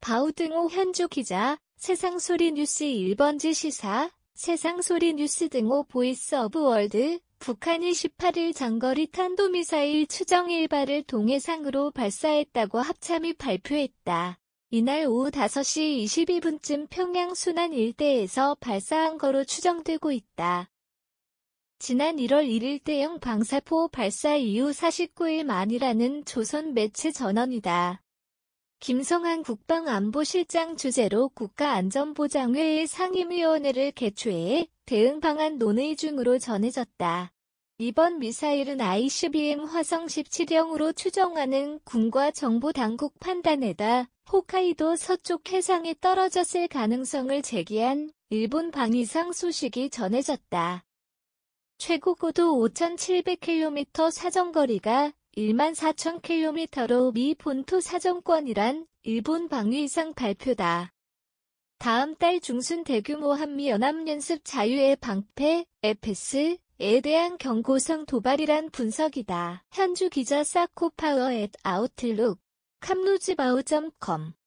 바우등호 현주 기자, 세상소리 뉴스 1번지 시사, 세상소리 뉴스 등호 보이스 오브 월드, 북한이 18일 장거리 탄도미사일 추정 1발을 동해상으로 발사했다고 합참이 발표했다. 이날 오후 5시 22분쯤 평양 순안 일대에서 발사한 거로 추정되고 있다. 지난 1월 1일 대형 방사포 발사 이후 49일 만이라는 조선 매체 전언이다. 김성한 국방안보실장 주재로 국가안전보장회의 상임위원회를 개최해 대응 방안 논의 중으로 전해졌다. 이번 미사일은 ICBM 화성 17형으로 추정하는 군과 정보당국 판단에다 홋카이도 서쪽 해상에 떨어졌을 가능성을 제기한 일본 방위상 소식이 전해졌다. 최고 고도 5,700km 사정거리가 14,000km로 미 본토 사정권이란 일본 방위상 발표다. 다음 달 중순 대규모 한미연합연습 자유의 방패, FS에 대한 경고성 도발이란 분석이다. 현주 기자 사코파워 @아웃룩, 캄루즈바우.com